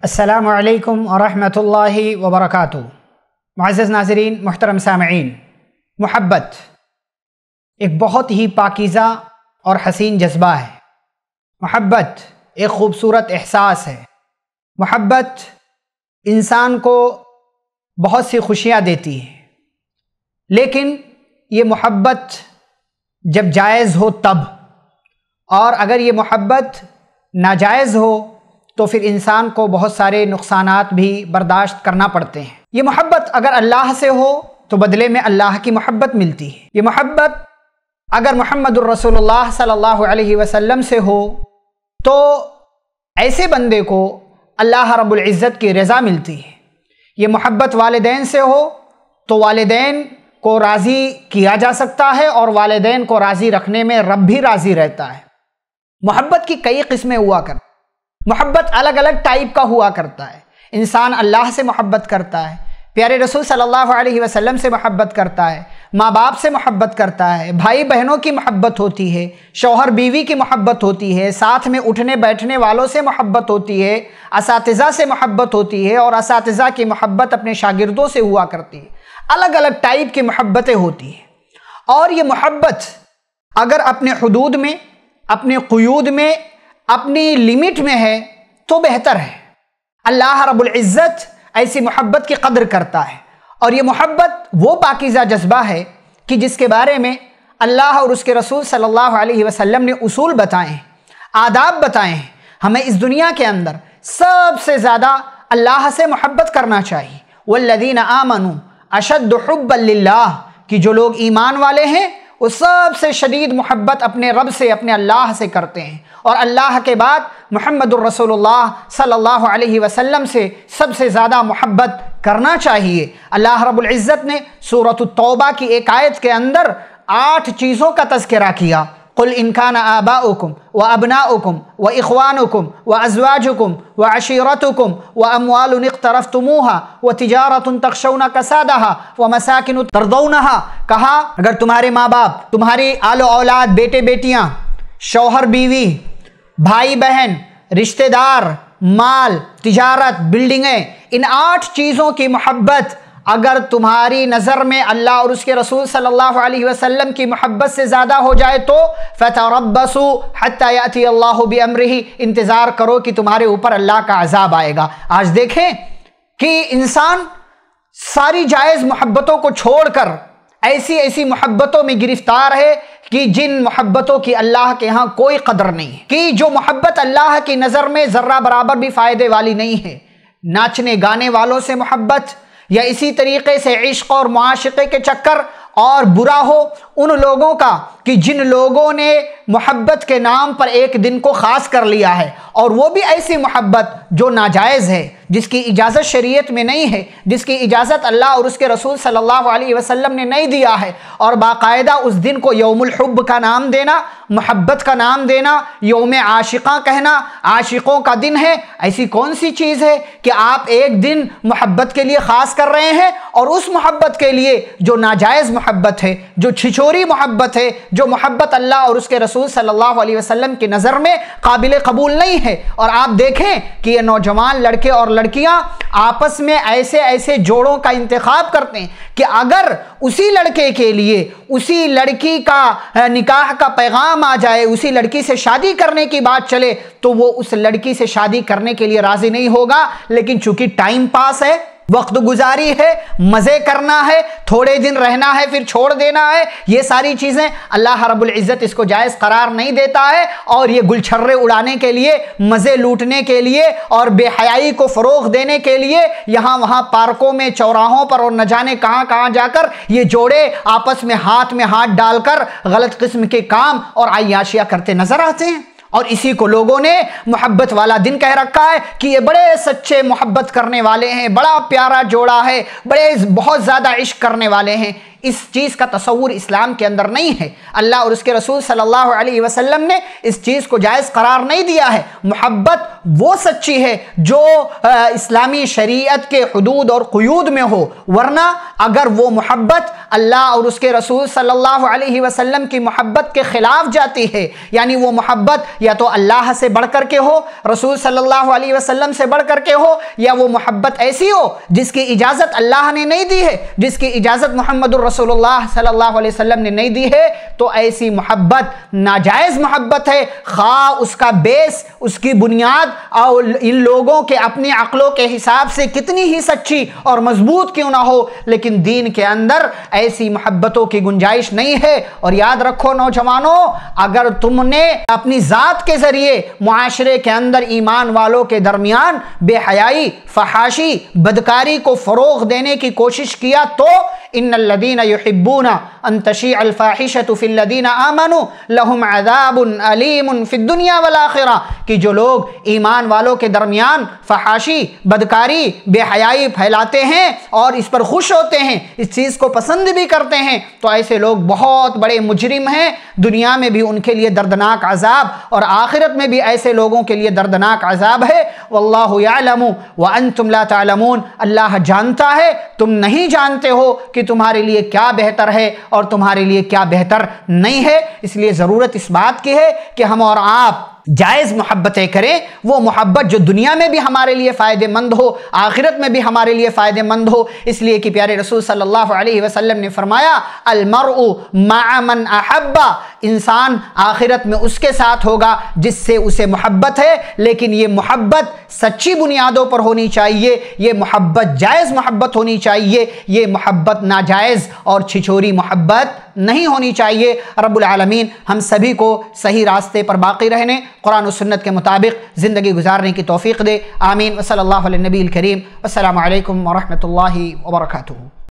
السلام علیکم ورحمۃ اللہ وبرکاتہ۔ معزز ناظرین، محترم سامعین، محبت ایک بہت ہی پاکیزہ اور حسین جذبہ ہے۔ محبت ایک خوبصورت احساس ہے۔ محبت انسان کو بہت سی خوشیاں دیتی ہے، لیکن یہ محبت جب جائز ہو تب، اور اگر یہ محبت ناجائز ہو تو پھر انسان کو بہت سارے نقصانات بھی برداشت کرنا پڑتے ہیں۔ یہ محبت اگر اللہ سے ہو تو بدلے میں اللہ کی محبت ملتی ہے۔ یہ محبت اگر محمد الرسول اللہ صلی اللہ علیہ وسلم سے ہو تو ایسے بندے کو اللہ رب العزت کی رضا ملتی ہے۔ یہ محبت والدین سے ہو تو والدین کو راضی کیا جا سکتا ہے، اور والدین کو راضی رکھنے میں رب بھی راضی رہتا ہے۔ محبت کی کئی قسمیں ہوا کرتی، محبت الگ الگ ٹائپ کا ہوا کرتا ہے۔ انسان اللہ سے محبت کرتا ہے، پیارے رسول صلی اللہ علیہ وسلم سے محبت کرتا ہے، ماں باپ سے محبت کرتا ہے، بھائی بہنوں کی محبت ہوتی ہے، شوہر بیوی کی محبت ہوتی ہے، ساتھ میں اٹھنے بیٹھنے والوں سے محبت ہوتی ہے، اساتذہ سے محبت ہوتی ہے، اور اساتذہ کی محبت اپنے شاگردوں سے ہوا کرتی ہے۔ الگ الگ ٹائپ کی محبتیں ہوتی ہیں، اور یہ محبت اگر اپنے حدود میں، اپنے قیود میں، اپنی لمٹ میں ہے تو بہتر ہے۔ اللہ رب العزت ایسی محبت کی قدر کرتا ہے، اور یہ محبت وہ پاکیزہ جذبہ ہے کہ جس کے بارے میں اللہ اور اس کے رسول صلی اللہ علیہ وسلم نے اصول بتائے ہیں، آداب بتائے ہیں۔ ہمیں اس دنیا کے اندر سب سے زیادہ اللہ سے محبت کرنا چاہیے۔ والذین آمنوا اشد حبا للہ، کہ جو لوگ ایمان والے ہیں وہ سب سے شدید محبت اپنے رب سے، اپنے اللہ سے کرتے ہیں، اور اللہ کے بعد محمد الرسول اللہ صلی اللہ علیہ وسلم سے سب سے زیادہ محبت کرنا چاہیے۔ اللہ رب العزت نے سورۃ التوبہ کی ایک آیت کے اندر 8 چیزوں کا تذکرہ کیا۔ قل ان کان آباؤکم وابناؤکم واخوانکم وازواجکم وعشیرتکم واموال اقترفتموها وتجارۃ تخشون کسادها ومساکن ترضونها، کہا اگر تمہارے ماں باپ، تمہاری آل و اولاد، بیٹے بیٹیاں، شوہر بیوی، بھائی بہن، رشتہ دار، مال، تجارت، بلڈنگیں، ان 8 چیزوں کی محبت اگر تمہاری نظر میں اللہ اور اس کے رسول صلی اللہ علیہ وسلم کی محبت سے زیادہ ہو جائے تو فَتَرَبَّصُوا حَتَّى يَأْتِيَ اللَّهُ بِأَمْرِهِ، انتظار کرو کہ تمہارے اوپر اللہ کا عذاب آئے گا۔ آج دیکھیں کہ انسان ساری جائز محبتوں کو چھوڑ کر ایسی محبتوں میں گرفتار ہے کہ جن محبتوں کی اللہ کے ہاں کوئی قدر نہیں ہے، کہ جو محبت اللہ کی نظر میں ذرہ برابر بھی فائدے والی نہیں ہے۔ ناچنے گانے والوں سے محبت، یا اسی طریقے سے عشق اور معاشقے کے چکر، اور برا ہو ان لوگوں کا کہ جن لوگوں نے محبت کے نام پر ایک دن کو خاص کر لیا ہے، اور وہ بھی ایسی محبت جو ناجائز ہے، جس کی اجازت شریعت میں نہیں ہے، جس کی اجازت اللہ اور اس کے رسول صلی اللہ علیہ وسلم نے نہیں دیا ہے، اور باقاعدہ اس دن کو یوم الحب کا نام دینا، محبت کا نام دینا، یوم عاشقاں کہنا، عاشقوں کا دن ہے۔ ایسی کون سی چیز ہے کہ آپ ایک دن محبت کے لیے خاص کر رہے ہیں، اور اس محبت کے لیے جو ناجائز محبت ہے، جو چھچوری محبت ہے، جو محبت اللہ اور اس کے رسول صلی اللہ علیہ وسلم کی نظر میں قابل قبول نہیں ہے۔ اور آپ دیکھیں کہ یہ نوجوان لڑکے اور لڑکیاں آپس میں ایسے جوڑوں کا انتخاب کرتے ہیں کہ اگر اسی لڑکے کے لیے اسی لڑکی کا نکاح کا پیغام آ جائے، اسی لڑکی سے شادی کرنے کی بات چلے، تو وہ اس لڑکی سے شادی کرنے کے لیے راضی نہیں ہوگا، لیکن چونکہ ٹائم پاس ہے، وقت گزاری ہے، مزے کرنا ہے، تھوڑے دن رہنا ہے پھر چھوڑ دینا ہے، یہ ساری چیزیں اللہ رب العزت اس کو جائز قرار نہیں دیتا ہے، اور یہ گلچھرے اڑانے کے لیے، مزے لوٹنے کے لیے، اور بے حیائی کو فروغ دینے کے لیے یہاں وہاں پارکوں میں، چوراہوں پر، اور نہ جانے کہاں کہاں جا کر یہ جوڑے آپس میں ہاتھ ڈال کر غلط قسم کے کام اور عیاشیاں کرتے نظر آتے ہیں۔ اور اسی کو لوگوں نے محبت والا دن کہہ رکھا ہے کہ یہ بڑے سچے محبت کرنے والے ہیں، بڑا پیارا جوڑا ہے، بہت زیادہ عشق کرنے والے ہیں۔ اس چیز کا تصور اسلام کے اندر نہیں ہے۔ اللہ اور اس کے رسول صلی اللہ علیہ وسلم نے اس چیز کو جائز قرار نہیں دیا ہے۔ محبت وہ سچی ہے جو اسلامی شریعت کے حدود اور قیود میں ہو، ورنہ اگر وہ محبت اللہ اور اس کے رسول صلی اللہ علیہ وسلم کی محبت کے خلاف جاتی ہے، یعنی وہ محبت یا تو اللہ سے بڑھ کر کے ہو، رسول صلی اللہ علیہ وسلم سے بڑھ کر کے ہو، یا وہ محبت ایسی ہو جس کی اجازت اللہ نے نہیں دی ہے، جس کی اجازت محمد الرسول اللہ صلی اللہ علیہ وسلم نے نہیں دی ہے، تو ایسی محبت ناجائز محبت ہے، خواہ اس کا بیس، اس کی بنیاد اور ان لوگوں کے اپنی عقلوں کے حساب سے کتنی ہی سچی اور مضبوط کیوں نہ ہو، لیکن دین کے اندر ایسی محبتوں کی گنجائش نہیں ہے۔ اور یاد رکھو نوجوانوں، اگر تم نے اپنی ذات کے ذریعے معاشرے کے اندر ایمان والوں کے درمیان بے حیائی، فحاشی، بدکاری کو فروغ دینے کی کوشش کیا تو ان الذین یحبون ان تشیع الفاحشۃ فی الذین آمنوا لہم عذاب علیم فی الدنیا والآخرہ، کہ جو لوگ ایمان والوں کے درمیان فحاشی، بدکاری، بے حیائی پھیلاتے ہیں اور اس پر خوش ہوتے ہیں، اس چیز کو پسند بھی کرتے ہیں، تو ایسے لوگ بہت بڑے مجرم ہیں۔ دنیا میں بھی ان کے لیے دردناک عذاب اور آخرت میں بھی ایسے لوگوں کے لیے دردناک عذاب ہے۔ واللہ یعلم وانتم لا تعلمون، اللہ جانتا ہے، تم نہیں جانتے ہو کہ تمہارے لیے کیا بہتر ہے اور تمہارے لیے کیا بہتر نہیں ہے۔ اس لیے ضرورت اس بات کی ہے کہ ہم اور آپ جائز محبتیں کریں، وہ محبت جو دنیا میں بھی ہمارے لیے فائدہ مند ہو، آخرت میں بھی ہمارے لیے فائدہ مند ہو۔ اس لیے کہ پیارے رسول صلی اللہ علیہ وسلم نے فرمایا المرء مع من احب، انسان آخرت میں اس کے ساتھ ہوگا جس سے اسے محبت ہے، لیکن یہ محبت سچی بنیادوں پر ہونی چاہیے، یہ محبت جائز محبت ہونی چاہیے، یہ محبت ناجائز اور چھچوری محبت نہیں ہونی چاہیے۔ رب العالمین ہم سبھی کو صحیح راستے پر باقی رہنے، قرآن و سنت کے مطابق زندگی گزارنے کی توفیق دے، آمین۔ وصلی اللہ علیہ نبی الکریم، السلام علیکم ورحمۃ اللہ وبرکاتہ۔